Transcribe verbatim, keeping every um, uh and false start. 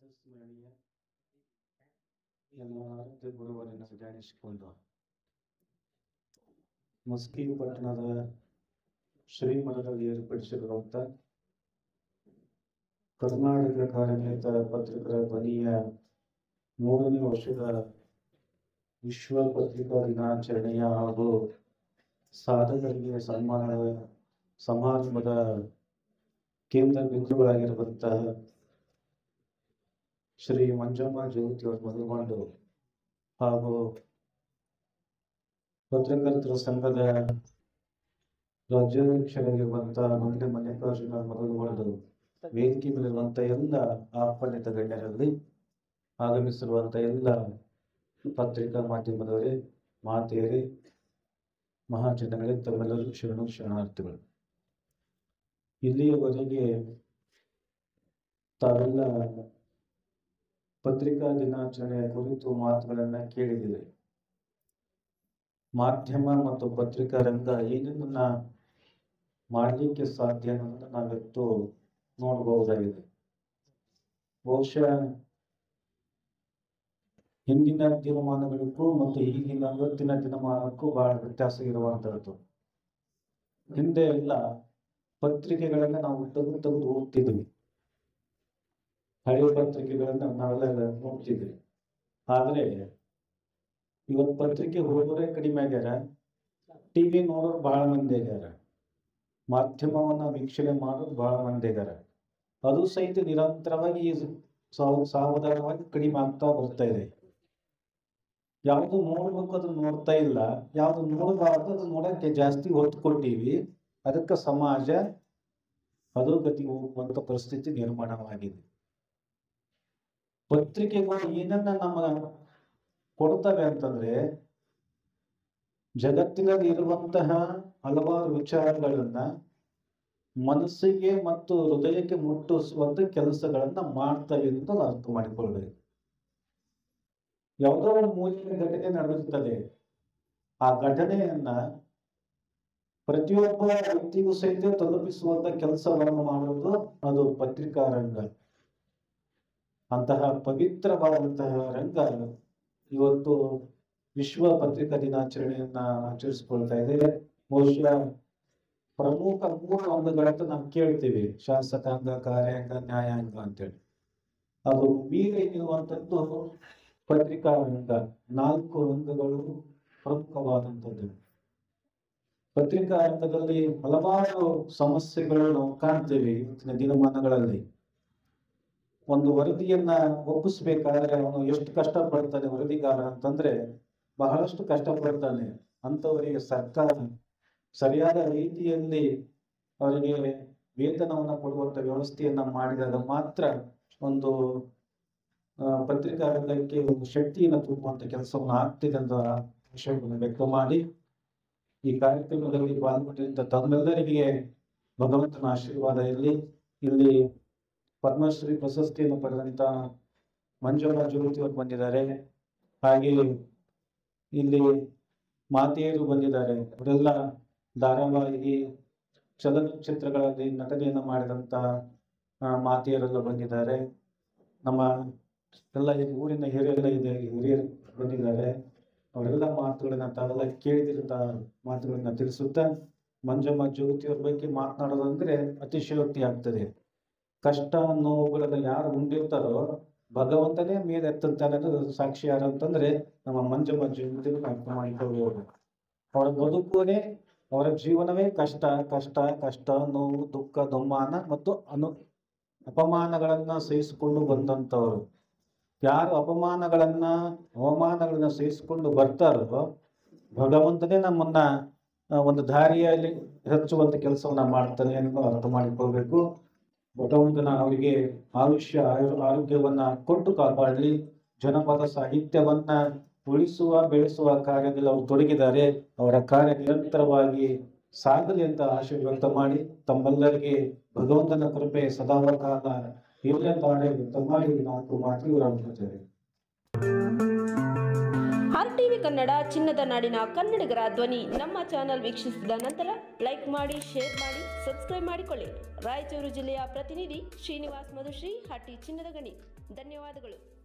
ಸ್ಮರಣೀಯ ಎಲ್ಲ ಆರಾಧ್ಯ ಗುರುವರನ್ನು ಧ್ಯಾನಿಸಿಕೊಂಡು ಮಸ್ಕಿ ಪಟ್ಟಣದ ಶ್ರೀಮಠದಲ್ಲಿ ಏರ್ಪಡಿಸಿರುವಂಥ ಕರ್ನಾಟಕ ಕಾರ್ಯನಿರತ ಪತ್ರಿಕರ ಧ್ವನಿಯ ಮೂರನೇ ವರ್ಷದ ವಿಶ್ವ ಪತ್ರಿಕಾ ದಿನಾಚರಣೆಯ ಹಾಗೂ ಸಾಧಕರಿಗೆ ಸನ್ಮಾನದ ಸಮಾರಂಭದ ಕೇಂದ್ರ ಬಿಂದುಗಳಾಗಿರುವಂತಹ ಶ್ರೀ ಮಂಜಮ್ಮ ಜ್ಯೋತಿ ಅವರು ಮೊದಲುಗೊಂಡು ಹಾಗೂ ಪತ್ರಕರ್ತರ ಸಂಘದ ರಾಜ್ಯಾಧ್ಯಕ್ಷರಾಗಿರುವಂತಹ ಮಂಡ್ಯ ಮಲ್ಲಿಕಾರ್ಜುನ ಮೊದಲುಗೊಂಡು ವೇದಿಕೆ ಮೇಲಿರುವಂತಹ ಎಲ್ಲ ಆಹ್ವಾನಿತ ಗಣ್ಯರಲ್ಲಿ ಆಗಮಿಸಿರುವಂತಹ ಎಲ್ಲ ಪತ್ರಿಕಾ ಮಾಧ್ಯಮದವರೇ, ಮಾತೆಯರೇ, ಮಹಾಜನಗಳೇ, ತಮ್ಮೆಲ್ಲರೂ ಶರಣು ಶರಣಾರ್ಥಿಗಳು. ಇಲ್ಲಿಯವರೆಗೆ ತಾವೆಲ್ಲ ಪತ್ರಿಕಾ ದಿನಾಚರಣೆಯ ಕುರಿತು ಮಾತುಗಳನ್ನ ಕೇಳಿದಿರಿ. ಮಾಧ್ಯಮ ಮತ್ತು ಪತ್ರಿಕಾ ರಂಗ ಏನನ್ನ ಮಾಡಲಿಕ್ಕೆ ಸಾಧ್ಯ ಅನ್ನೋದನ್ನ ನಾವಿತ್ತು ನೋಡಬಹುದಾಗಿದೆ. ಬಹುಶಃ ಹಿಂದಿನ ದಿನಮಾನಗಳಿಗೂ ಮತ್ತು ಈಗಿನ ಇವತ್ತಿನ ದಿನಮಾನಕ್ಕೂ ಬಹಳ ವ್ಯತ್ಯಾಸ ಇರುವಂತಹದ್ದು. ಹಿಂದೆ ಎಲ್ಲ ಪತ್ರಿಕೆಗಳನ್ನ ನಾವು ತೆಗೆದು ತೆಗೆದು ಓದ್ತಿದ್ವಿ. ಹಳೆಯ ಪತ್ರಿಕೆಗಳನ್ನ ನಾವೆಲ್ಲ ನೋಡ್ತಿದ್ವಿ. ಆದ್ರೆ ಇವತ್ತು ಪತ್ರಿಕೆ ಓದೋರೇ ಕಡಿಮೆ ಆಗ್ಯಾರ, ಟಿವಿ ನೋಡೋರು ಬಹಳ ಮಂದಿ ಆಗ್ಯಾರ, ಮಾಧ್ಯಮವನ್ನ ವೀಕ್ಷಣೆ ಮಾಡೋರು ಬಹಳ ಮಂದಿ ಆಗ್ಯಾರ. ಅದು ಸಹಿತ ನಿರಂತರವಾಗಿ ಸಾವಧಾನವಾಗಿ ಕಡಿಮೆ ಆಗ್ತಾ ಬರ್ತಾ ಇದೆ. ಯಾವುದು ನೋಡ್ಬೇಕು ಅದನ್ನ ನೋಡ್ತಾ ಇಲ್ಲ, ಯಾವ್ದು ನೋಡಬಾರ್ದು ಅದನ್ನ ನೋಡಕ್ಕೆ ಜಾಸ್ತಿ ಒತ್ತು ಕೊಟ್ಟಿವಿ. ಅದಕ್ಕೆ ಸಮಾಜ ಅಧೋಗತಿ ಹೋಗುವಂತ ಪರಿಸ್ಥಿತಿ ನಿರ್ಮಾಣವಾಗಿದೆ. ಪತ್ರಿಕೆಗಳು ಏನನ್ನ ನಮ್ಮ ಕೊಡ್ತವೆ ಅಂತಂದ್ರೆ, ಜಗತ್ತಿನಲ್ಲಿ ಇರುವಂತಹ ಹಲವಾರು ವಿಚಾರಗಳನ್ನ ಮನಸ್ಸಿಗೆ ಮತ್ತು ಹೃದಯಕ್ಕೆ ಮುಟ್ಟಿಸುವಂತ ಕೆಲಸಗಳನ್ನ ಮಾಡ್ತವೆ ಅಂತ ಅರ್ಥ ಮಾಡಿಕೊಳ್ಬೇಕು. ಯಾವುದೋ ಒಂದು ಮೂಲಿನ ಘಟನೆ ನಡೆದಿರ್ತದೆ. ಆ ಘಟನೆಯನ್ನ ಪ್ರತಿಯೊಬ್ಬ ವ್ಯಕ್ತಿಗೂ ಸಹಿತ ತಲುಪಿಸುವಂತ ಕೆಲಸವನ್ನು ಮಾಡುವುದು ಅದು ಪತ್ರಿಕಾ ರಂಗ. ಅಂತಹ ಪವಿತ್ರವಾದಂತಹ ರಂಗ ಇವತ್ತು ವಿಶ್ವ ಪತ್ರಿಕಾ ದಿನಾಚರಣೆಯನ್ನ ಆಚರಿಸಿಕೊಳ್ತಾ ಇದೆ. ಬಹುಶಃ ಪ್ರಮುಖ ಮೂರು ಅಂಗಗಳಂತ ನಾವು ಕೇಳ್ತೀವಿ: ಶಾಸಕಾಂಗ, ಕಾರ್ಯಾಂಗ, ನ್ಯಾಯಾಂಗ ಅಂತೇಳಿ. ಅದು ಮೀರಿ ನಿಲ್ಲುವಂಥದ್ದು ಪತ್ರಿಕಾ ರಂಗ. ನಾಲ್ಕು ರಂಗಗಳು ಪ್ರಮುಖವಾದಂಥದ್ದು. ಪತ್ರಿಕಾ ರಂಗದಲ್ಲಿ ಹಲವಾರು ಸಮಸ್ಯೆಗಳು ನಾವು ಕಾಣ್ತೇವೆ ಇವತ್ತಿನ ದಿನಮಾನಗಳಲ್ಲಿ. ಒಂದು ವರದಿಯನ್ನ ಒಪ್ಪಿಸ್ಬೇಕಾದ್ರೆ ಅವನು ಎಷ್ಟು ಕಷ್ಟಪಡ್ತಾನೆ ವರದಿಗಾರ ಅಂತಂದ್ರೆ ಬಹಳಷ್ಟು ಕಷ್ಟಪಡ್ತಾನೆ. ಅಂಥವರಿಗೆ ಸರ್ಕಾರ ಸರಿಯಾದ ರೀತಿಯಲ್ಲಿ ಅವರಿಗೆ ವೇತನವನ್ನ ಕೊಡುವಂತ ವ್ಯವಸ್ಥೆಯನ್ನ ಮಾಡಿದಾಗ ಮಾತ್ರ ಒಂದು ಪತ್ರಿಕಾ ರಂಗಕ್ಕೆ ಒಂದು ಶಕ್ತಿಯನ್ನು ತುಂಬುವಂತ ಕೆಲಸವನ್ನು ಆಗ್ತಿದೆ ಅಂತ ವಿಷಯವನ್ನು ವ್ಯಕ್ತ ಮಾಡಿ, ಈ ಕಾರ್ಯಕ್ರಮದಲ್ಲಿ ಪಾಲ್ಗೊಂಡಿದ್ದ ತಮ್ಮೆಲ್ಲರಿಗೆ ಭಗವಂತನ ಆಶೀರ್ವಾದ ಇರಲಿ. ಇಲ್ಲಿ ಪದ್ಮಶ್ರೀ ಪ್ರಶಸ್ತಿಯನ್ನು ಪಡೆದಂತ ಮಂಜಮ್ಮ ಜ್ಯೋತಿ ಅವರು ಬಂದಿದ್ದಾರೆ. ಹಾಗೆ ಇಲ್ಲಿ ಮಾತೆಯರು ಬಂದಿದ್ದಾರೆ. ಅವರೆಲ್ಲ ಧಾರಾವಾಹಿ, ಚಲನಚಿತ್ರಗಳಲ್ಲಿ ನಟನೆಯನ್ನು ಮಾಡಿದಂತ ಮಾತೆಯರೆಲ್ಲ ಬಂದಿದ್ದಾರೆ. ನಮ್ಮ ಎಲ್ಲ ಊರಿನ ಹಿರಿಯರೆಲ್ಲ ಇದೆ ಹಿರಿಯರು ಬಂದಿದ್ದಾರೆ. ಅವರೆಲ್ಲ ಮಾತುಗಳನ್ನ ತಾವೆಲ್ಲ ಕೇಳಿದಿರಂತ ಮಾತುಗಳನ್ನ ತಿಳಿಸುತ್ತಾ, ಮಂಜಮ್ಮ ಜ್ಯೋತಿಯವ್ರ ಬಗ್ಗೆ ಮಾತನಾಡೋದಂದ್ರೆ ಅತಿಶಯೋಕ್ತಿ ಆಗ್ತದೆ. ಕಷ್ಟ ನೋವುಗಳನ್ನ ಯಾರು ಉಂಡಿರ್ತಾರೋ ಭಗವಂತನೇ ಮೇಲೆ ಎತ್ತಂತಾನೆ ಅನ್ನೋದು ಸಾಕ್ಷಿ ಯಾರು ಅಂತಂದ್ರೆ ನಮ್ಮ ಮಂಜಮ್ಮ ಜ್ಯೋತಿ ಅರ್ಥ ಮಾಡಿಕೊಳ್ಳಬಹುದು. ಅವರ ಬದುಕುವೇ, ಅವರ ಜೀವನವೇ ಕಷ್ಟ ಕಷ್ಟ ಕಷ್ಟ ನೋವು, ದುಃಖ, ದುಮ್ಮಾನ ಮತ್ತು ಅನು ಅಪಮಾನಗಳನ್ನ ಸಹಿಸಿಕೊಂಡು ಬಂದಂಥವ್ರು. ಯಾರು ಅಪಮಾನಗಳನ್ನ ಅವಮಾನಗಳನ್ನ ಸಹಿಸಿಕೊಂಡು ಬರ್ತಾರೋ ಭಗವಂತನೇ ನಮ್ಮನ್ನ ಒಂದು ದಾರಿಯಲ್ಲಿ ಹಚ್ಚುವಂತ ಕೆಲಸವನ್ನ ಮಾಡ್ತಾನೆ ಅನ್ನೋ ಅರ್ಥ ಮಾಡಿಕೊಳ್ಬೇಕು. ಭಗವಂತನ ಅವರಿಗೆ ಆಯುಷ್ಯ ಆರೋಗ್ಯವನ್ನ ಕೊಟ್ಟು ಕಾಪಾಡಲಿ. ಜನಪದ ಸಾಹಿತ್ಯವನ್ನ ಉಳಿಸುವ ಬೆಳೆಸುವ ಕಾರ್ಯದಲ್ಲಿ ಅವರು ತೊಡಗಿದ್ದಾರೆ. ಅವರ ಕಾರ್ಯ ನಿರಂತರವಾಗಿ ಸಾಗಲಿ ಅಂತ ಆಶಯ ವ್ಯಕ್ತ ಮಾಡಿ, ತಮ್ಮೆಲ್ಲರಿಗೆ ಭಗವಂತನ ಕೃಪೆ ಸದಾಕಾಲ ಇರಲಿ ಅಂತ ವ್ಯಕ್ತ ಮಾಡಿ ನಾಲ್ಕು ಮಾತು ಇವರು ಆರ್ ಟಿವಿ ಕನ್ನಡ ಚಿನ್ನದ ನಾಡಿನ ಕನ್ನಡಿಗರ ಧ್ವನಿ. ನಮ್ಮ ಚಾನಲ್ ವೀಕ್ಷಿಸಿದ ನಂತರ ಲೈಕ್ ಮಾಡಿ, ಶೇರ್ ಮಾಡಿ, ಸಬ್ಸ್ಕ್ರೈಬ್ ಮಾಡಿಕೊಳ್ಳಿ. ರಾಯಚೂರು ಜಿಲ್ಲೆಯ ಪ್ರತಿನಿಧಿ ಶ್ರೀನಿವಾಸ್ ಮಧುಶ್ರೀ, ಹಟ್ಟಿ ಚಿನ್ನದ ಗಣಿ. ಧನ್ಯವಾದಗಳು.